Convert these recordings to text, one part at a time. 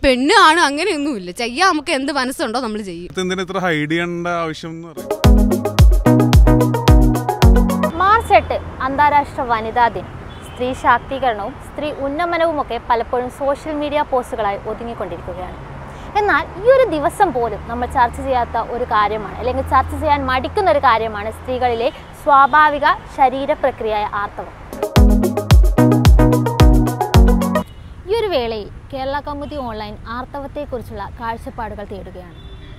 പെണ്ണ് ആണ് അങ്ങനെയൊന്നുമില്ല. ചെയ്യാൻ നമുക്ക് എന്ത് മനസ്സുണ്ടോ നമ്മൾ ചെയ്യും. എന്തിനാ ഇത്ര ഹൈഡ് ചെയ്യേണ്ട ആവശ്യം എന്ന് പറയും. മാർച്ച് 8 അന്താരാഷ്ട്ര വനിതാ ദിനം. സ്ത്രീ ശാക്തീകരണവും സ്ത്രീ ഉന്നമനവുമൊക്കെ പലപ്പോഴും സോഷ്യൽ മീഡിയ പോസ്റ്റുകളായി ഒതുങ്ങിക്കൊണ്ടിരിക്കുകയാണ്. എന്നാൽ ഈ ഒരു ദിവസം പോലും നമ്മൾ ചർച്ച ചെയ്യാത്ത ഒരു കാര്യമാണ്, അല്ലെങ്കിൽ ചർച്ച ചെയ്യാൻ മടിക്കുന്ന ഒരു കാര്യമാണ് സ്ത്രീകളിലെ സ്വാഭാവിക ശരീരപ്രക്രിയയായ ആർത്തവം. ഈ ഒരു വേളയിൽ കേരള കൗമുദി ഓൺലൈൻ ആർത്തവത്തെക്കുറിച്ചുള്ള കാഴ്ചപ്പാടുകൾ തേടുകയാണ്.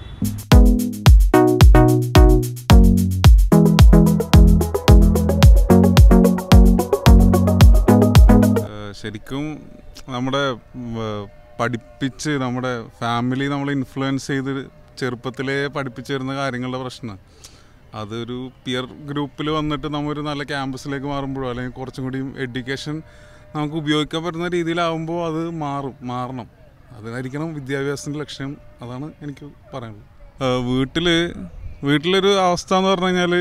ശരിക്കും നമ്മുടെ പഠിപ്പിച്ച് നമ്മുടെ ഫാമിലി നമ്മളെ ഇൻഫ്ലുവൻസ് ചെയ്ത് ചെറുപ്പത്തിലേ പഠിപ്പിച്ചു തരുന്ന കാര്യങ്ങളുടെ പ്രശ്നം അതൊരു പിയർ ഗ്രൂപ്പിൽ വന്നിട്ട് നമ്മൊരു നല്ല ക്യാമ്പസിലേക്ക് മാറുമ്പോഴോ അല്ലെങ്കിൽ കുറച്ചും കൂടി എഡ്യൂക്കേഷൻ നമുക്ക് ഉപയോഗിക്കാൻ പറ്റുന്ന രീതിയിലാവുമ്പോൾ അത് മാറണം. അതായിരിക്കണം വിദ്യാഭ്യാസത്തിൻ്റെ ലക്ഷ്യം. അതാണ് എനിക്ക് പറയാനുള്ളത്. വീട്ടിലൊരു അവസ്ഥ എന്ന് പറഞ്ഞു കഴിഞ്ഞാൽ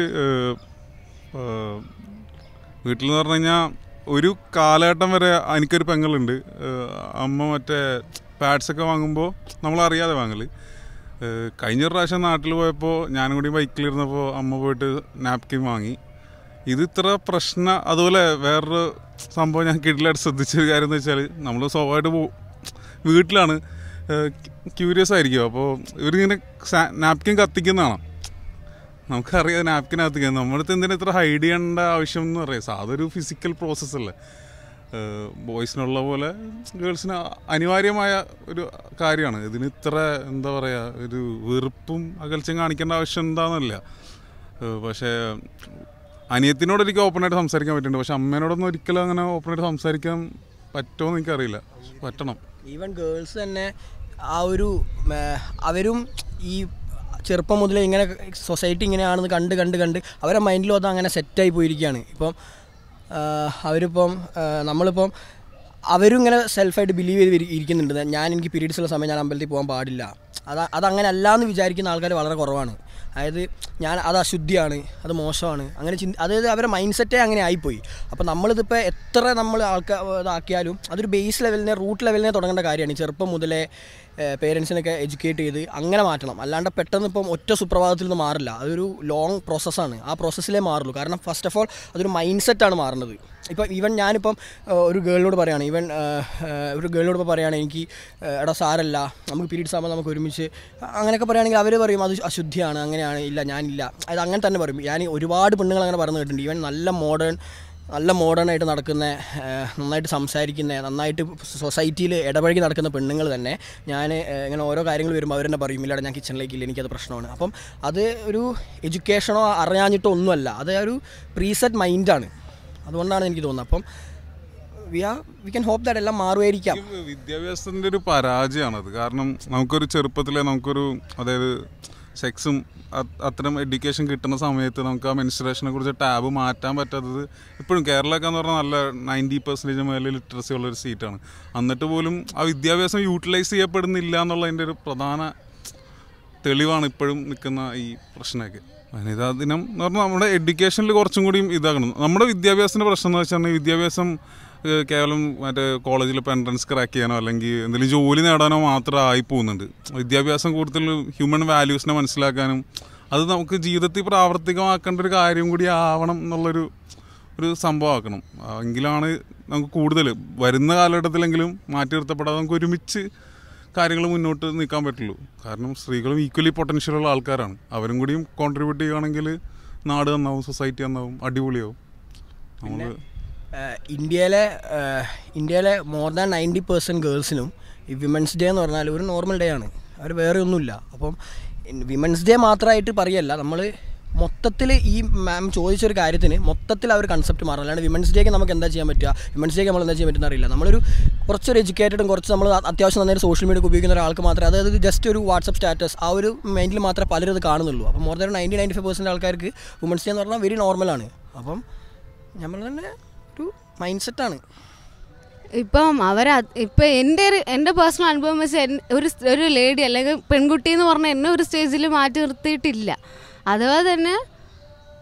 വീട്ടിലെന്ന് പറഞ്ഞു കഴിഞ്ഞാൽ ഒരു കാലഘട്ടം വരെ എനിക്കൊരു പെങ്ങളുണ്ട്. അമ്മ മറ്റേ പാഡ്സൊക്കെ വാങ്ങുമ്പോൾ നമ്മളറിയാതെ വാങ്ങൽ. കഴിഞ്ഞ പ്രാവശ്യം നാട്ടിൽ പോയപ്പോൾ ഞാനും കൂടി ബൈക്കിലിരുന്നപ്പോൾ അമ്മ പോയിട്ട് നാപ്കിൻ വാങ്ങി. ഇത് ഇത്ര പ്രശ്നം. അതുപോലെ വേറൊരു സംഭവം ഞാൻ കിടിലായിട്ട് ശ്രദ്ധിച്ചൊരു കാര്യം എന്ന് വെച്ചാൽ നമ്മൾ സ്വാഭാവികമായിട്ട് വീട്ടിലാണ് ക്യൂരിയസ് ആയിരിക്കും. അപ്പോൾ ഇവരിങ്ങനെ നാപ്കിൻ കത്തിക്കുന്നതാണ്. നമുക്കറിയാം നാപ്കിൻ കത്തിക്കുന്നത്. നമ്മളിത് എന്തിനാ ഇത്ര ഹൈഡ് ചെയ്യേണ്ട ആവശ്യം എന്ന് പറയാം. അതൊരു ഫിസിക്കൽ പ്രോസസ്സല്ലേ. ബോയ്സിനുള്ള പോലെ ഗേൾസിന് അനിവാര്യമായ ഒരു കാര്യമാണ്. ഇതിന് ഇത്ര എന്താ പറയുക ഒരു വെറുപ്പും അകൽച്ചയും കാണിക്കേണ്ട ആവശ്യം എന്താണെന്നല്ല. പക്ഷേ അനിയത്തിനോട് എനിക്ക് ഓപ്പണായിട്ട് സംസാരിക്കാൻ പറ്റുന്നുണ്ട്. പക്ഷെ അമ്മേനോടൊന്നും ഒരിക്കലും അങ്ങനെ ഓപ്പണായിട്ട് സംസാരിക്കാൻ പറ്റുമോ എന്ന് എനിക്കറിയില്ല. പറ്റണം. ഈവൻ ഗേൾസ് തന്നെ ആ ഒരു അവരും ഈ ചെറുപ്പം മുതലേ ഇങ്ങനെ സൊസൈറ്റി ഇങ്ങനെയാണെന്ന് കണ്ട് അവരുടെ മൈൻഡിലും അത് അങ്ങനെ സെറ്റായി പോയിരിക്കുകയാണ്. ഇപ്പം നമ്മളിപ്പം അവരും ഇങ്ങനെ സെൽഫായിട്ട് ബിലീവ് ചെയ്ത് ഇരിക്കുന്നുണ്ട്. എനിക്ക് പീരീഡ്സ് ഉള്ള സമയം ഞാൻ അമ്പലത്തിൽ പോകാൻ പാടില്ല. അതങ്ങനെ അല്ല എന്ന് വിചാരിക്കുന്ന ആൾക്കാർ വളരെ കുറവാണ്. അതായത് അത് അശുദ്ധിയാണ്, അത് മോശമാണ്, അങ്ങനെ അതായത് അവരുടെ മൈൻഡ് സെറ്റേ അങ്ങനെ ആയിപ്പോയി. അപ്പോൾ നമ്മളിതിപ്പോൾ എത്ര നമ്മൾ ഇതാക്കിയാലും അതൊരു ബേസ് ലെവലിനെ റൂട്ട് ലെവലിനെ തുടങ്ങേണ്ട കാര്യമാണ്. ചെറുപ്പം മുതലേ പേരൻസിനൊക്കെ എഡ്യൂക്കേറ്റ് ചെയ്ത് അങ്ങനെ മാറ്റണം. അല്ലാണ്ട് പെട്ടെന്ന് ഇപ്പം ഒറ്റ സുപ്രഭാതത്തിൽ നിന്ന് മാറില്ല. അതൊരു ലോങ് പ്രോസസ്സാണ്. ആ പ്രോസസ്സിലേ മാറുള്ളൂ. കാരണം ഫസ്റ്റ് ഓഫ് ഓൾ അതൊരു മൈൻഡ് സെറ്റാണ് മാറുന്നത്. ഇപ്പം ഞാനിപ്പം ഒരു ഗേളിനോട് പറയുകയാണ് എനിക്ക് എടാ സാരല്ല നമുക്ക് പീരീഡ്സ് ആകുമ്പോൾ നമുക്ക് ഒരുമിച്ച് അങ്ങനെയൊക്കെ പറയുകയാണെങ്കിൽ അവർ പറയും അത് അശുദ്ധിയാണ്, അങ്ങനെയാണ്, ഇല്ല ഞാനില്ല, അത് അങ്ങനെ തന്നെ പറയും. ഞാൻ ഒരുപാട് പെണ്ണുങ്ങൾ അങ്ങനെ പറഞ്ഞു കേട്ടിട്ടുണ്ട്. ഈവൻ നല്ല മോഡേണായിട്ട് നടക്കുന്ന, നന്നായിട്ട് സംസാരിക്കുന്ന, നന്നായിട്ട് സൊസൈറ്റിയിൽ ഇടപഴകി നടക്കുന്ന പെണ്ണുങ്ങൾ തന്നെ ഞാൻ ഇങ്ങനെ ഓരോ കാര്യങ്ങൾ വരുമ്പോൾ അവർ തന്നെ പറയും ഇല്ലാതെ ഞാൻ കിച്ചണിലേക്കില്ല, എനിക്കത് പ്രശ്നമാണ്. അപ്പം അത് ഒരു എഡ്യൂക്കേഷനോ അറിയാഞ്ഞിട്ടോ ഒന്നുമല്ല, അത് ഒരു പ്രീസെറ്റ് മൈൻഡാണ്. അതുകൊണ്ടാണ് എനിക്ക് തോന്നുന്നത്. അപ്പം വി ക്യാൻ ഹോപ്പ് ദാറ്റ് എല്ലാം മാറുമായിരിക്കാം. വിദ്യാഭ്യാസത്തിൻ്റെ ഒരു പരാജയമാണത്. കാരണം നമുക്കൊരു ചെറുപ്പത്തിലെ അതായത് സെക്സും അത്തരം എഡ്യൂക്കേഷൻ കിട്ടുന്ന സമയത്ത് നമുക്ക് ആ മെൻസ്ട്രുവേഷനെ കുറിച്ച് ടാബ് മാറ്റാൻ പറ്റാത്തത് ഇപ്പോഴും കേരളമൊക്കെ എന്ന് പറഞ്ഞാൽ നല്ല 90% മേലെ ലിറ്ററസി ഉള്ളൊരു സീറ്റാണ്. എന്നിട്ട് പോലും ആ വിദ്യാഭ്യാസം യൂട്ടിലൈസ് ചെയ്യപ്പെടുന്നില്ല എന്നുള്ളതിൻ്റെ ഒരു പ്രധാന തെളിവാണ് ഇപ്പോഴും നിൽക്കുന്ന ഈ പ്രശ്നമൊക്കെ. വനിതാ ദിനം എന്ന് പറഞ്ഞാൽ നമ്മുടെ എഡ്യൂക്കേഷനിൽ കുറച്ചും കൂടിയും ഇതാകണം. നമ്മുടെ വിദ്യാഭ്യാസത്തിൻ്റെ പ്രശ്നം എന്ന് വെച്ചിട്ടുണ്ടെങ്കിൽ വിദ്യാഭ്യാസം കേവലം മറ്റേ കോളേജിൽ ഇപ്പോൾ എൻട്രൻസ് ക്രാക്ക് ചെയ്യാനോ അല്ലെങ്കിൽ എന്തെങ്കിലും ജോലി നേടാനോ മാത്രം ആയി പോകുന്നുണ്ട്. വിദ്യാഭ്യാസം കൂടുതൽ ഹ്യൂമൻ വാല്യൂസിനെ മനസ്സിലാക്കാനും അത് നമുക്ക് ജീവിതത്തിൽ പ്രാവർത്തികമാക്കേണ്ട ഒരു കാര്യം കൂടി ആവണം എന്നുള്ളൊരു സംഭവമാക്കണം. എങ്കിലാണ് നമുക്ക് കൂടുതൽ വരുന്ന കാലഘട്ടത്തിലെങ്കിലും മാറ്റി നിർത്തപ്പെടാതെ നമുക്ക് ഒരുമിച്ച് കാര്യങ്ങൾ മുന്നോട്ട് നീക്കാൻ പറ്റുള്ളൂ. കാരണം സ്ത്രീകളും ഈക്വലി പൊട്ടൻഷ്യലുള്ള ആൾക്കാരാണ്. അവരും കൂടിയും കോൺട്രിബ്യൂട്ട് ചെയ്യുകയാണെങ്കിൽ നാട് നന്നാവും, സൊസൈറ്റി നന്നാവും, അടിപൊളിയാവും. നമ്മൾ ഇന്ത്യയിലെ മോർ ദാൻ 90% ഗേൾസിനും ഈ വിമൻസ് ഡേ എന്ന് പറഞ്ഞാൽ ഒരു നോർമൽ ഡേ ആണ്. അവർ വേറെ ഒന്നുമില്ല. അപ്പം വിമൻസ് ഡേ മാത്രമായിട്ട് പറയല്ല, നമ്മൾ മൊത്തത്തിൽ ഈ മാം ചോദിച്ചൊരു കാര്യത്തിന് മൊത്തത്തിൽ ആ ഒരു കൺസെപ്റ്റ് മാറണം. അല്ലാണ്ട് വിമൻസ് ഡേക്ക് നമുക്ക് എന്താ ചെയ്യാൻ പറ്റുക, വിമൻസ് ഡേക്ക് നമ്മൾ എന്താ ചെയ്യാൻ പറ്റുന്ന അറിയില്ല. നമ്മളൊരു കുറച്ചൊരു എഡ്യൂക്കേറ്റഡും കുറച്ച് നമ്മൾ അത്യാവശ്യം നന്നായിട്ട് സോഷ്യൽ മീഡിയ ഉപയോഗിക്കുന്ന ഒരാൾക്ക് മാത്രമേ അതായത് ജസ്റ്റ് ഒരു വാട്സപ്പ് സ്റ്റാറ്റസ് ആ ഒരു മൈൻഡിൽ മാത്രമേ പലരും അത് കാണുന്നുള്ളൂ. അപ്പം മോർ ദാൻ 90-95% ആൾക്കാർക്ക് വിമൻസ് ഡേ എന്ന് പറഞ്ഞാൽ വെരി നോർമലാണ്. അപ്പം നമ്മൾ തന്നെ ഒരു മൈൻഡ് സെറ്റാണ്. ഇപ്പം ഇപ്പം എൻ്റെ പേഴ്സണൽ അനുഭവം വെച്ചാൽ ഒരു ലേഡി അല്ലെങ്കിൽ പെൺകുട്ടി എന്ന് പറഞ്ഞാൽ എന്നെ ഒരു സ്റ്റേജിൽ മാറ്റി നിർത്തിയിട്ടില്ല. അഥവാ തന്നെ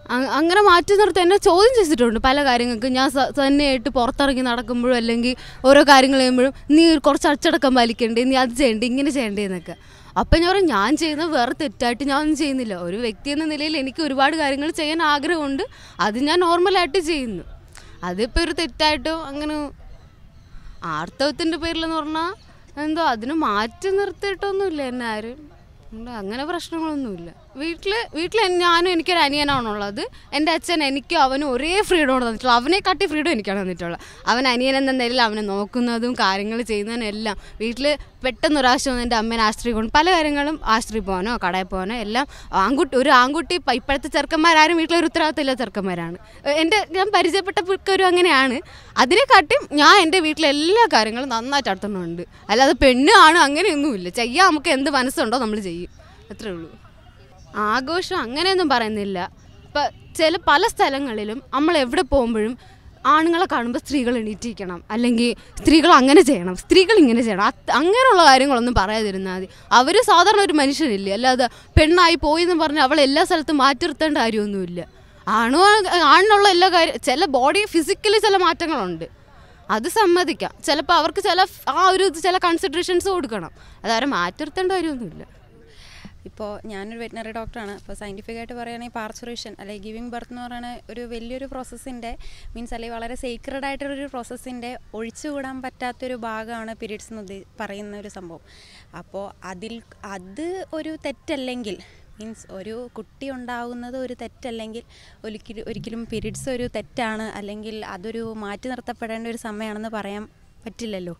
അങ്ങനെ മാറ്റി നിർത്തി എന്നെ ചോദ്യം ചെയ്തിട്ടുണ്ട് പല കാര്യങ്ങൾക്ക്. ഞാൻ തന്നെയായിട്ട് പുറത്തിറങ്ങി നടക്കുമ്പോഴും അല്ലെങ്കിൽ ഓരോ കാര്യങ്ങൾ ചെയ്യുമ്പോഴും നീ കുറച്ച് അച്ചടക്കം പാലിക്കണ്ടേ, നീ അത് ചെയ്യണ്ടേ, ഇങ്ങനെ ചെയ്യണ്ടേ എന്നൊക്കെ. അപ്പം ഞാൻ പറയും ഞാൻ ചെയ്യുന്നത് വേറെ തെറ്റായിട്ട് ഞാൻ ഒന്നും ചെയ്യുന്നില്ല. ഒരു വ്യക്തി എന്ന നിലയിൽ എനിക്ക് ഒരുപാട് കാര്യങ്ങൾ ചെയ്യാൻ ആഗ്രഹമുണ്ട്, അത് ഞാൻ നോർമലായിട്ട് ചെയ്യുന്നു. അതിപ്പോൾ ഒരു തെറ്റായിട്ടോ അങ്ങനെ ആർത്തവത്തിൻ്റെ പേരിലെന്ന് പറഞ്ഞാൽ എന്തോ അതിന് മാറ്റി നിർത്തിയിട്ടൊന്നുമില്ല എന്നെ ആരും. അങ്ങനെ പ്രശ്നങ്ങളൊന്നുമില്ല. വീട്ടിൽ ഞാനും എനിക്കൊരു അനിയനാണുള്ളത്. എൻ്റെ അച്ഛൻ എനിക്കും അവനും ഒരേ ഫ്രീഡമാണ് തന്നിട്ടുള്ളത്. അവനെക്കാട്ടി ഫ്രീഡം എനിക്കാണ് തന്നിട്ടുള്ളത്. അവൻ അനിയൻ എന്ന നിലയിൽ അവനെ നോക്കുന്നതും കാര്യങ്ങൾ ചെയ്യുന്നതിനും എല്ലാം വീട്ടിൽ പെട്ടെന്നൊരാവശ്യം വന്ന് എൻ്റെ അമ്മേനെ ആശ്രയിക്കൊണ്ട് പല കാര്യങ്ങളും ആശ്രയി പോകാനോ കടയിൽ പോകാനോ എല്ലാം ഒരു ആൺകുട്ടി ഇപ്പോഴത്തെ ചെറുക്കന്മാരാരും വീട്ടിലൊരു ഉത്തരവാദിത്തമില്ല ചെറുക്കന്മാരാണ്. ഞാൻ പരിചയപ്പെട്ടപ്പോഴും അങ്ങനെയാണ്. അതിനെക്കാട്ടും ഞാൻ എൻ്റെ വീട്ടിലെ എല്ലാ കാര്യങ്ങളും നന്നായിട്ട് നടത്തുന്നുണ്ട്. അല്ലാതെ പെണ്ണ് ആണ് അങ്ങനെയൊന്നുമില്ല. ചെയ്യാൻ നമുക്ക് എന്ത് മനസ്സുണ്ടോ നമ്മൾ ചെയ്യും, അത്രേ ഉള്ളൂ. ആഘോഷം അങ്ങനെയൊന്നും പറയുന്നില്ല. ഇപ്പം പല സ്ഥലങ്ങളിലും നമ്മൾ എവിടെ പോകുമ്പോഴും ആണുങ്ങളെ കാണുമ്പോൾ സ്ത്രീകൾ എണീറ്റിരിക്കണം, അല്ലെങ്കിൽ സ്ത്രീകൾ അങ്ങനെ ചെയ്യണം, സ്ത്രീകൾ ഇങ്ങനെ ചെയ്യണം, അങ്ങനെയുള്ള കാര്യങ്ങളൊന്നും പറയാതിരുന്നാൽ മതി. അവർ സാധാരണ ഒരു മനുഷ്യനില്ലേ, അല്ലാതെ പെണ്ണായി പോയി എന്ന് പറഞ്ഞാൽ അവൾ എല്ലാ സ്ഥലത്തും മാറ്റി നിർത്തേണ്ട കാര്യമൊന്നുമില്ല. ആണിനുള്ള എല്ലാ കാര്യം ചില ബോഡി ഫിസിക്കലി ചില മാറ്റങ്ങളുണ്ട്, അത് സമ്മതിക്കാം. ചിലപ്പോൾ അവർക്ക് ചില കൺസിഡറേഷൻസ് കൊടുക്കണം, അതാരും മാറ്റി നിർത്തേണ്ട കാര്യമൊന്നുമില്ല. ഇപ്പോൾ ഞാനൊരു വെറ്റിനറി ഡോക്ടറാണ്. അപ്പോൾ സയൻറ്റിഫിക്കായിട്ട് പറയുകയാണെങ്കിൽ പാർച്ചുറേഷൻ അല്ലെങ്കിൽ ഗിവിങ് ബർത്ത് എന്ന് പറയുന്ന ഒരു വലിയൊരു പ്രോസസ്സിൻ്റെ മീൻസ് അല്ലെങ്കിൽ വളരെ സീക്രഡ് ആയിട്ടൊരു പ്രോസസ്സിൻ്റെ ഒഴിച്ചുകൂടാൻ പറ്റാത്തൊരു ഭാഗമാണ് പീരീഡ്സ് എന്ന് പറയുന്ന ഒരു സംഭവം. അപ്പോൾ അത് ഒരു തെറ്റല്ലെങ്കിൽ മീൻസ് ഒരു കുട്ടി ഉണ്ടാകുന്നത് ഒരു തെറ്റല്ലെങ്കിൽ ഒരിക്കലും പീരീഡ്സ് ഒരു തെറ്റാണ് അല്ലെങ്കിൽ അതൊരു മാറ്റി നിർത്തപ്പെടേണ്ട ഒരു സമയമാണെന്ന് പറയാൻ പറ്റില്ലല്ലോ.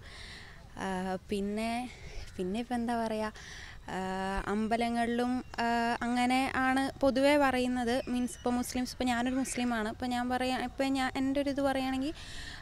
പിന്നെ ഇപ്പം എന്താ പറയുക, അമ്പലങ്ങളിലും അങ്ങനെ ആണ് പൊതുവേ പറയുന്നത്. മീൻസ് ഇപ്പോൾ മുസ്ലിംസ്, ഇപ്പോൾ ഞാനൊരു മുസ്ലിമാണ്, ഇപ്പോൾ എൻ്റെ ഒരു ഇത് പറയുകയാണെങ്കിൽ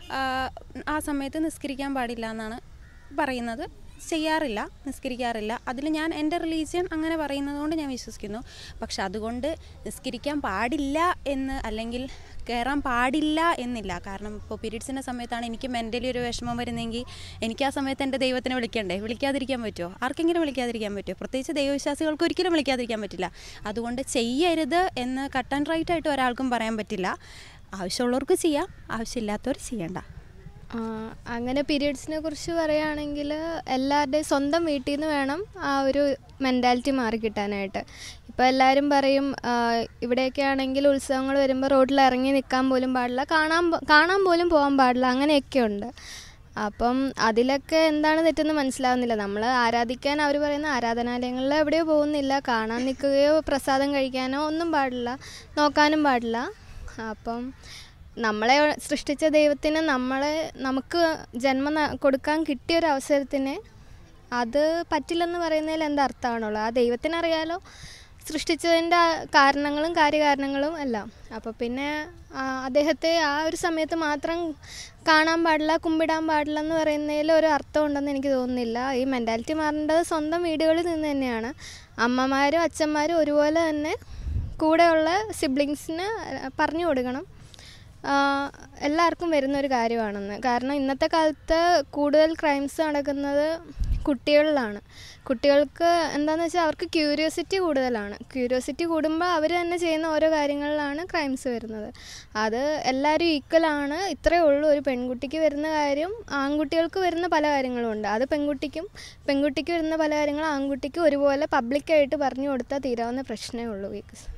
ആ സമയത്ത് നിസ്കരിക്കാൻ പാടില്ല എന്നാണ് പറയുന്നത്. ചെയ്യാറില്ല, നിസ്കരിക്കാറില്ല. അതിൽ ഞാൻ എൻ്റെ റിലീജിയൻ അങ്ങനെ പറയുന്നത് കൊണ്ട് ഞാൻ വിശ്വസിക്കുന്നു. പക്ഷെ അതുകൊണ്ട് നിസ്കരിക്കാൻ പാടില്ല എന്ന് അല്ലെങ്കിൽ കയറാൻ പാടില്ല എന്നില്ല. കാരണം ഇപ്പോൾ പീരീഡ്സിൻ്റെ സമയത്താണ് എനിക്ക് മെൻ്റലി ഒരു വിഷമം വരുന്നതെങ്കിൽ എനിക്ക് ആ സമയത്ത് എൻ്റെ ദൈവത്തിനെ വിളിക്കാതിരിക്കാൻ പറ്റുമോ? ആർക്കെങ്കിലും വിളിക്കാതിരിക്കാൻ പറ്റുമോ? പ്രത്യേകിച്ച് ദൈവവിശ്വാസികൾക്ക് ഒരിക്കലും വിളിക്കാതിരിക്കാൻ പറ്റില്ല. അതുകൊണ്ട് ചെയ്യരുത് എന്ന് കട്ട് ആൻഡ് റൈറ്റ് ആയിട്ട് ഒരാൾക്കും പറയാൻ പറ്റില്ല. ആവശ്യമുള്ളവർക്ക് ചെയ്യാം, ആവശ്യമില്ലാത്തവർ ചെയ്യണ്ട. അങ്ങനെ പീരീഡ്സിനെ കുറിച്ച് പറയുകയാണെങ്കിൽ എല്ലാവരുടെയും സ്വന്തം വീട്ടിൽ നിന്ന് വേണം ആ ഒരു മെൻറ്റാലിറ്റി മാറിക്കിട്ടാനായിട്ട്. ഇപ്പോൾ എല്ലാവരും പറയും ഇവിടെയൊക്കെ ആണെങ്കിൽ ഉത്സവങ്ങൾ വരുമ്പോൾ റോഡിൽ ഇറങ്ങി നിൽക്കാൻ പോലും പാടില്ല, കാണാൻ പോലും പോകാൻ പാടില്ല, അങ്ങനെയൊക്കെ ഉണ്ട്. അപ്പം അതിലൊക്കെ എന്താണ് തെറ്റെന്ന് മനസ്സിലാവുന്നില്ല. നമ്മൾ ആരാധിക്കാൻ അവർ പറയുന്ന ആരാധനാലയങ്ങളിൽ എവിടെയോ പോകുന്നില്ല, കാണാൻ നിൽക്കുകയോ പ്രസാദം കഴിക്കാനോ ഒന്നും പാടില്ല, നോക്കാനും പാടില്ല. അപ്പം നമ്മളെ സൃഷ്ടിച്ച ദൈവത്തിന് നമുക്ക് ജന്മം കൊടുക്കാൻ കിട്ടിയൊരു അവസരത്തിന് അത് പറ്റില്ലെന്ന് പറയുന്നതിൽ എന്താ അർത്ഥമാണുള്ളത്? ആ ദൈവത്തിനറിയാലോ സൃഷ്ടിച്ചതിൻ്റെ കാരണങ്ങളും കാര്യകാരണങ്ങളും എല്ലാം. അപ്പോൾ പിന്നെ അദ്ദേഹത്തെ ആ ഒരു സമയത്ത് മാത്രം കാണാൻ പാടില്ല, കുമ്പിടാൻ പാടില്ല എന്ന് പറയുന്നതിൽ ഒരു അർത്ഥം ഉണ്ടെന്ന് എനിക്ക് തോന്നുന്നില്ല. ഈ മെൻറ്റാലിറ്റി മാറേണ്ടത് സ്വന്തം വീടുകളിൽ നിന്ന് തന്നെയാണ്. അമ്മമാരും അച്ഛന്മാരും ഒരുപോലെ തന്നെ കൂടെയുള്ള സിബ്ലിങ്സിന് പറഞ്ഞു കൊടുക്കണം എല്ലാവർക്കും വരുന്നൊരു കാര്യമാണെന്ന്. കാരണം ഇന്നത്തെ കാലത്ത് കൂടുതൽ ക്രൈംസ് നടക്കുന്നത് കുട്ടികളിലാണ്. കുട്ടികൾക്ക് എന്താണെന്ന് വെച്ചാൽ അവർക്ക് ക്യൂരിയോസിറ്റി കൂടുതലാണ്. ക്യൂരിയോസിറ്റി കൂടുമ്പോൾ അവർ തന്നെ ചെയ്യുന്ന ഓരോ കാര്യങ്ങളിലാണ് ക്രൈംസ് വരുന്നത്. അത് എല്ലാവരും ഈക്വലാണ്. ഇത്രയേ ഉള്ളൂ. ഒരു പെൺകുട്ടിക്ക് വരുന്ന കാര്യം ആൺകുട്ടികൾക്ക് വരുന്ന പല കാര്യങ്ങളും ഉണ്ട്. അത് പെൺകുട്ടിക്ക് വരുന്ന പല കാര്യങ്ങളും ആൺകുട്ടിക്ക് ഒരുപോലെ പബ്ലിക്കായിട്ട് പറഞ്ഞു കൊടുത്താൽ തീരാവുന്ന പ്രശ്നമേ ഉള്ളൂ.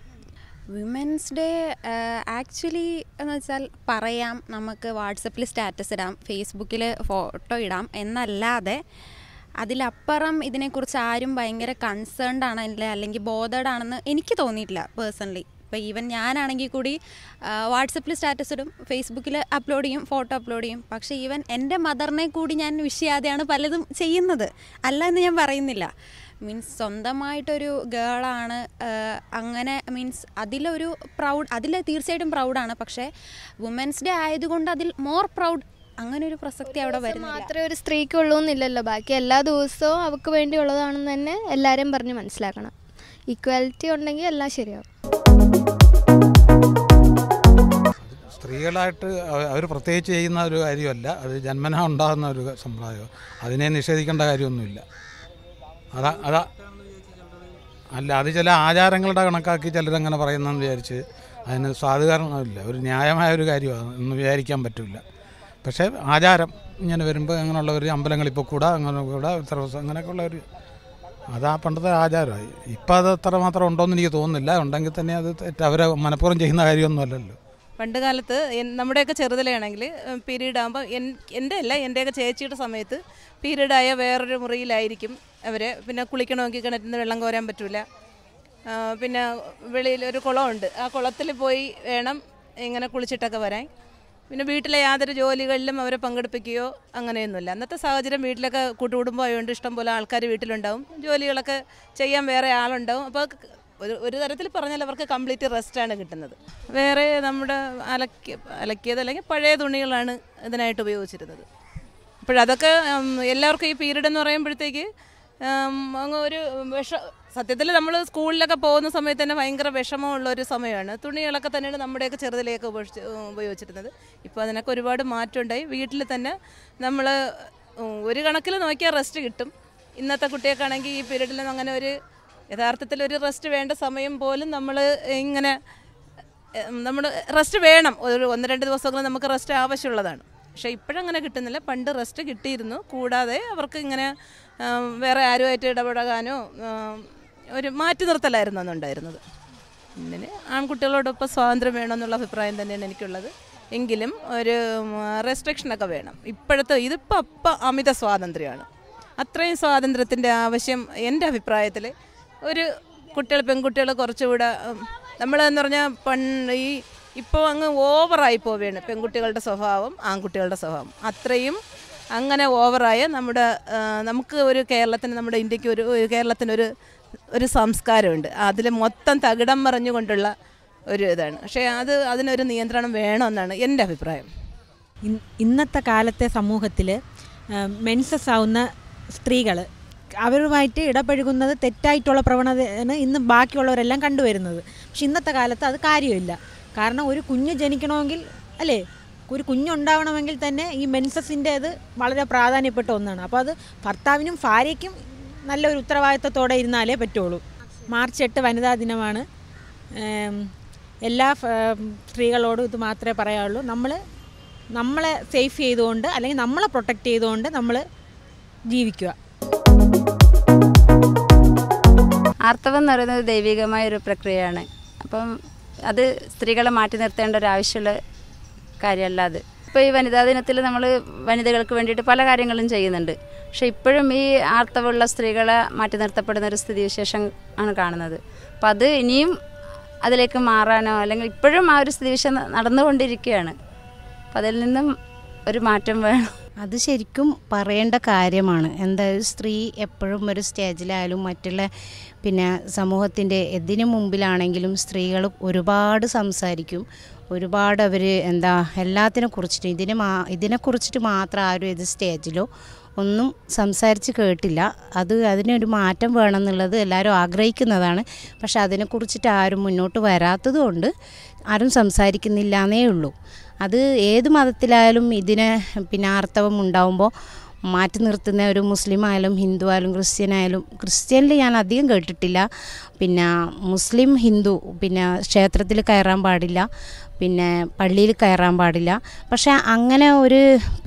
വിമൻസ് ഡേ ആക്ച്വലി എന്ന് വെച്ചാൽ പറയാം, നമുക്ക് വാട്സപ്പിൽ സ്റ്റാറ്റസ് ഇടാം, ഫേസ്ബുക്കിൽ ഫോട്ടോ ഇടാം എന്നല്ലാതെ അതിലപ്പുറം ഇതിനെക്കുറിച്ച് ആരും ഭയങ്കര കൺസേൺഡ് ആണ് അല്ലെങ്കിൽ ബോധേഡ് ആണെന്ന് എനിക്ക് തോന്നിയിട്ടില്ല പേഴ്സണലി. ഇപ്പോൾ ഈവൻ ഞാനാണെങ്കിൽ കൂടി വാട്സപ്പിൽ സ്റ്റാറ്റസ് ഇടും, ഫേസ്ബുക്കിൽ അപ്ലോഡ് ചെയ്യും, ഫോട്ടോ അപ്ലോഡ് ചെയ്യും. പക്ഷേ ഈവൻ എൻ്റെ മദറിനെ കൂടി ഞാൻ വിഷ് ചെയ്യാതെയാണ് പലതും ചെയ്യുന്നത്. അല്ല എന്ന് ഞാൻ പറയുന്നില്ല. മീൻസ് സ്വന്തമായിട്ടൊരു ഗേളാണ് അങ്ങനെ മീൻസ് അതിൽ തീർച്ചയായിട്ടും പ്രൗഡാണ്. പക്ഷേ വുമൻസ് ഡേ ആയതുകൊണ്ട് അതിൽ മോർ പ്രൗഡ് അങ്ങനെ ഒരു പ്രസക്തി അവിടെ വരുന്നില്ല. മാത്രമേ ഒരു സ്ത്രീക്കുള്ളൂ എന്നില്ലല്ലോ, ബാക്കി എല്ലാ ദിവസവും അവർക്ക് വേണ്ടിയുള്ളതാണെന്ന് തന്നെ എല്ലാവരും പറഞ്ഞ് മനസ്സിലാക്കണം. ഈക്വാലിറ്റി ഉണ്ടെങ്കിൽ എല്ലാം ശരിയാവും. സ്ത്രീകളായിട്ട് അവർ പ്രത്യേകിച്ച് ചെയ്യുന്ന ഒരു കാര്യമല്ല, അത് ജന്മനാ ഉണ്ടാകുന്ന ഒരു സമ്പ്രദായം. അതിനെ നിഷേധിക്കേണ്ട കാര്യമൊന്നുമില്ല. അല്ല, അത് ചില ആചാരങ്ങളുടെ കണക്കാക്കി ചിലരങ്ങനെ പറയുന്നതെന്ന് വിചാരിച്ച് അതിന് സാധുകാരണമില്ല, ഒരു ന്യായമായ ഒരു കാര്യമാണ് എന്ന് വിചാരിക്കാൻ പറ്റില്ല. പക്ഷേ ആചാരം ഇങ്ങനെ വരുമ്പോൾ അങ്ങനെയുള്ളവർ അമ്പലങ്ങളിൽ ഇപ്പോൾ കൂടാ, അങ്ങനെ കൂടാ, ഇത്ര ദിവസം അങ്ങനെയൊക്കെ ഉള്ളവർ, അതാ പണ്ടത്തെ ആചാരമായി. ഇപ്പം അത് അത്ര മാത്രം ഉണ്ടോയെന്ന് എനിക്ക് തോന്നുന്നില്ല. ഉണ്ടെങ്കിൽ തന്നെ അത് അവരെ മനഃപൂർവ്വം ചെയ്യുന്ന കാര്യമൊന്നും അല്ലല്ലോ. പണ്ട് കാലത്ത് നമ്മുടെയൊക്കെ ചെറുതിലാണെങ്കിൽ പീരീഡ് ആകുമ്പോൾ എൻ്റെയൊക്കെ ചേച്ചിയുടെ സമയത്ത് പീരീഡായ വേറൊരു മുറിയിലായിരിക്കും അവർ. പിന്നെ കുളിക്കണമെങ്കിൽ കിണറ്റിൽ നിന്ന് വെള്ളം കോരാൻ പറ്റില്ല. പിന്നെ വെളിയിൽ ഒരു കുളമുണ്ട്, ആ കുളത്തിൽ പോയി വേണം ഇങ്ങനെ കുളിച്ചിട്ടൊക്കെ വരാൻ. പിന്നെ വീട്ടിലെ യാതൊരു ജോലികളിലും അവരെ പങ്കെടുപ്പിക്കുകയോ അങ്ങനെയൊന്നുമില്ല. അന്നത്തെ സാഹചര്യം വീട്ടിലൊക്കെ കൂട്ടുകുടുംബം ആയതുകൊണ്ട് ഇഷ്ടംപോലെ ആൾക്കാർ വീട്ടിലുണ്ടാവും, ജോലികളൊക്കെ ചെയ്യാൻ വേറെ ആളുണ്ടാവും. അപ്പോൾ ഒരു തരത്തിൽ പറഞ്ഞാൽ അവർക്ക് കംപ്ലീറ്റ് റെസ്റ്റാണ് കിട്ടുന്നത്. വേറെ നമ്മുടെ അലക്കിയത് അല്ലെങ്കിൽ പഴയ തുണികളാണ് ഇതിനായിട്ട് ഉപയോഗിച്ചിരുന്നത്. അപ്പോഴതൊക്കെ എല്ലാവർക്കും ഈ പീരീഡ് എന്ന് പറയുമ്പോഴത്തേക്ക് അങ്ങ് ഒരു സത്യത്തിൽ നമ്മൾ സ്കൂളിലൊക്കെ പോകുന്ന സമയത്ത് തന്നെ ഭയങ്കര വിഷമമുള്ളൊരു സമയമാണ്. തുണികളൊക്കെ തന്നെയാണ് നമ്മുടെയൊക്കെ ചെറുതിലേക്ക് ഉപയോഗിച്ചിരുന്നത്. ഇപ്പോൾ അതിനൊക്കെ ഒരുപാട് മാറ്റമുണ്ടായി. വീട്ടിൽ തന്നെ നമ്മൾ ഒരു കണക്കിൽ നോക്കിയാൽ റെസ്റ്റ് കിട്ടും. ഇന്നത്തെ കുട്ടികൾക്കാണെങ്കിൽ ഈ പീരീഡിൽ അങ്ങനെ ഒരു യഥാർത്ഥത്തിൽ ഒരു റെസ്റ്റ് വേണ്ട സമയം പോലും നമ്മൾ ഇങ്ങനെ നമ്മൾ റെസ്റ്റ് വേണം. ഒരു 1-2 ദിവസങ്ങൾ നമുക്ക് റെസ്റ്റ് ആവശ്യമുള്ളതാണ്. പക്ഷേ ഇപ്പോഴങ്ങനെ കിട്ടുന്നില്ല. പണ്ട് റെസ്റ്റ് കിട്ടിയിരുന്നു. കൂടാതെ അവർക്ക് ഇങ്ങനെ വേറെ ആരുമായിട്ട് ഇടപെടാനോ ഒരു മാറ്റി നിർത്തലായിരുന്നു അന്നുണ്ടായിരുന്നത്. പിന്നെ ആൺകുട്ടികളോടൊപ്പം സ്വാതന്ത്ര്യം വേണമെന്നുള്ള അഭിപ്രായം തന്നെയാണ് എനിക്കുള്ളത്. എങ്കിലും ഒരു റെസ്ട്രിക്ഷനൊക്കെ വേണം. ഇതിപ്പോൾ അമിത സ്വാതന്ത്ര്യമാണ്. അത്രയും സ്വാതന്ത്ര്യത്തിൻ്റെ ആവശ്യം എൻ്റെ അഭിപ്രായത്തിൽ ഒരു പെൺകുട്ടികൾ കുറച്ചുകൂടെ നമ്മളെന്ന് പറഞ്ഞാൽ ഇപ്പോൾ അങ്ങ് ഓവറായി പോവുകയാണ് പെൺകുട്ടികളുടെ സ്വഭാവം, ആൺകുട്ടികളുടെ സ്വഭാവം. അത്രയും അങ്ങനെ ഓവറായ നമുക്ക് ഒരു കേരളത്തിന്, നമ്മുടെ ഇന്ത്യക്ക് കേരളത്തിനൊരു സംസ്കാരമുണ്ട്. അതിൽ മൊത്തം തകിടം മറിഞ്ഞുകൊണ്ടുള്ള ഒരു ഇതാണ്. പക്ഷേ അതിനൊരു നിയന്ത്രണം വേണമെന്നാണ് എൻ്റെ അഭിപ്രായം. ഇന്നത്തെ കാലത്തെ സമൂഹത്തിൽ മെൻസസ് ആവുന്ന സ്ത്രീകൾ അവരുമായിട്ട് ഇടപഴകുന്നത് തെറ്റായിട്ടുള്ള പ്രവണതയാണ് ഇന്ന് ബാക്കിയുള്ളവരെല്ലാം കണ്ടുവരുന്നത്. പക്ഷെ ഇന്നത്തെ കാലത്ത് അത് കാര്യമില്ല. കാരണം ഒരു കുഞ്ഞ് ജനിക്കണമെങ്കിൽ അല്ലേ, ഒരു കുഞ്ഞുണ്ടാവണമെങ്കിൽ തന്നെ ഈ മെൻസസിൻ്റെ അത് വളരെ പ്രാധാന്യപ്പെട്ട ഒന്നാണ്. അപ്പോൾ അത് ഭർത്താവിനും ഭാര്യയ്ക്കും നല്ലൊരു ഉത്തരവാദിത്തത്തോടെ ഇരുന്നാലേ പറ്റുള്ളൂ. മാർച്ച് 8 വനിതാ ദിനമാണ്. എല്ലാ സ്ത്രീകളോടും ഇത് മാത്രമേ പറയാനുള്ളൂ. നമ്മളെ സേഫ് ചെയ്തുകൊണ്ട് അല്ലെങ്കിൽ നമ്മളെ പ്രൊട്ടക്റ്റ് ചെയ്തുകൊണ്ട് നമ്മൾ ജീവിക്കുക. ആർത്തവം എന്ന് പറയുന്നത് ദൈവികമായൊരു പ്രക്രിയയാണ്. അപ്പം അത് സ്ത്രീകളെ മാറ്റി നിർത്തേണ്ട ഒരു ആവശ്യമുള്ള കാര്യമല്ല അത്. ഇപ്പോൾ ഈ വനിതാ ദിനത്തിൽ നമ്മൾ വനിതകൾക്ക് വേണ്ടിയിട്ട് പല കാര്യങ്ങളും ചെയ്യുന്നുണ്ട്. പക്ഷെ ഇപ്പോഴും ഈ ആർത്തവമുള്ള സ്ത്രീകളെ മാറ്റി നിർത്തപ്പെടുന്ന ഒരു സ്ഥിതിവിശേഷം ആണ് കാണുന്നത്. അപ്പം അത് ഇനിയും അതിലേക്ക് മാറാനോ അല്ലെങ്കിൽ ഇപ്പോഴും ആ ഒരു സ്ഥിതിവിശേഷം നടന്നുകൊണ്ടിരിക്കുകയാണ്. അപ്പം അതിൽ നിന്നും ഒരു മാറ്റം വേണം. അത് ശരിക്കും പറയേണ്ട കാര്യമാണ്. എന്തായാലും സ്ത്രീ എപ്പോഴും ഒരു സ്റ്റേജിലായാലും മറ്റുള്ള സമൂഹത്തിൻ്റെ എന്തിനു മുമ്പിലാണെങ്കിലും സ്ത്രീകൾ ഒരുപാട് സംസാരിക്കും. ഒരുപാട് അവർ എല്ലാത്തിനെ കുറിച്ചിട്ടും ഇതിനെക്കുറിച്ചിട്ട് മാത്രം ആരും ഏത് സ്റ്റേജിലോ ഒന്നും സംസാരിച്ച് കേട്ടില്ല. അതിനൊരു മാറ്റം വേണമെന്നുള്ളത് എല്ലാവരും ആഗ്രഹിക്കുന്നതാണ്. പക്ഷെ അതിനെക്കുറിച്ചിട്ട് ആരും മുന്നോട്ട് വരാത്തത് കൊണ്ട് ആരും സംസാരിക്കുന്നില്ല എന്നേ ഉള്ളൂ. അത് ഏത് മതത്തിലായാലും ഇതിനെ ആർത്തവം ഉണ്ടാവുമ്പോൾ മാറ്റി നിർത്തുന്ന ഒരു മുസ്ലിം ആയാലും ഹിന്ദു ആയാലും ക്രിസ്ത്യനായാലും, ക്രിസ്ത്യനിൽ ഞാൻ അധികം കേട്ടിട്ടില്ല. മുസ്ലിം ഹിന്ദു ക്ഷേത്രത്തിൽ കയറാൻ പാടില്ല, പള്ളിയിൽ കയറാൻ പാടില്ല. പക്ഷേ അങ്ങനെ ഒരു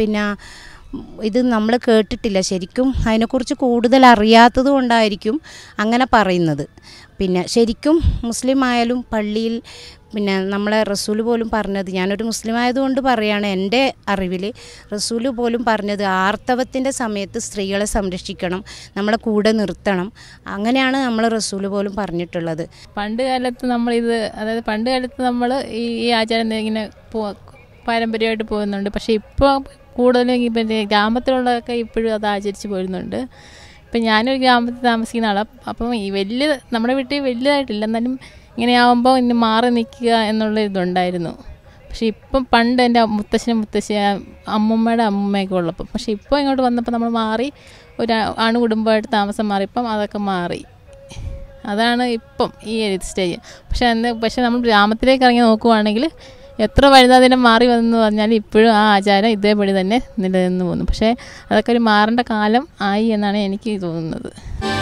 ഇത് നമ്മൾ കേട്ടിട്ടില്ല. ശരിക്കും അതിനെക്കുറിച്ച് കൂടുതൽ അറിയാത്തത് കൊണ്ടായിരിക്കും അങ്ങനെ പറയുന്നത്. ശരിക്കും മുസ്ലിം ആയാലും പള്ളിയിൽ നമ്മളെ റസൂല് പോലും പറഞ്ഞത്, ഞാനൊരു മുസ്ലിം ആയതുകൊണ്ട് പറയുകയാണ്, എൻ്റെ അറിവിൽ റസൂല് പോലും പറഞ്ഞത് ആർത്തവത്തിൻ്റെ സമയത്ത് സ്ത്രീകളെ സംരക്ഷിക്കണം, നമ്മളെ കൂടെ നിർത്തണം. അങ്ങനെയാണ് നമ്മൾ റസൂല് പോലും പറഞ്ഞിട്ടുള്ളത്. പണ്ട് കാലത്ത് പണ്ട് കാലത്ത് നമ്മൾ ഈ ആചാരം ഇങ്ങനെ പാരമ്പര്യമായിട്ട് പോകുന്നുണ്ട്. പക്ഷേ ഇപ്പോൾ കൂടുതലും ഗ്രാമത്തിലുള്ളതൊക്കെ ഇപ്പോഴും അത് ആചരിച്ച് പോരുന്നുണ്ട്. ഇപ്പം ഞാനൊരു ഗ്രാമത്തിൽ താമസിക്കുന്ന ആളാണ്. അപ്പം നമ്മുടെ വീട്ടിൽ വലിയതായിട്ടില്ല, എന്നാലും ഇങ്ങനെയാവുമ്പോൾ ഇനി മാറി നിൽക്കുക എന്നുള്ള ഇതുണ്ടായിരുന്നു. പക്ഷേ ഇപ്പം പണ്ട് എൻ്റെ മുത്തശ്ശി അമ്മൂമ്മയുടെ അമ്മൂമ്മയൊക്കെ ഉള്ളപ്പം, പക്ഷേ ഇപ്പോൾ ഇങ്ങോട്ട് വന്നപ്പോൾ നമ്മൾ മാറി ഒരു അണുകുടുംബമായിട്ട് താമസം മാറിയപ്പം അതൊക്കെ മാറി. അതാണ് ഇപ്പം ഈ സ്റ്റേജ്. പക്ഷേ നമ്മൾ ഗ്രാമത്തിലേക്ക് ഇറങ്ങി നോക്കുവാണെങ്കിൽ എത്ര വനിതാ ദിനം മാറി വന്നെന്ന് പറഞ്ഞാൽ ഇപ്പോഴും ആ ആചാരം ഇതേപടി തന്നെ നിലനിന്ന് പോകുന്നു. പക്ഷേ അതൊക്കെ ഒരു മാറേണ്ട കാലം ആയി എന്നാണ് എനിക്ക് തോന്നുന്നത്.